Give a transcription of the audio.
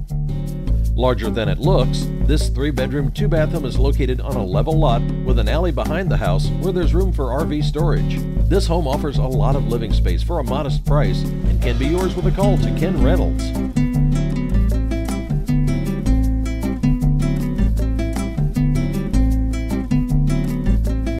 Larger than it looks, this 3-bedroom, 2-bathroom is located on a level lot with an alley behind the house where there's room for RV storage. This home offers a lot of living space for a modest price and can be yours with a call to Ken Reynolds.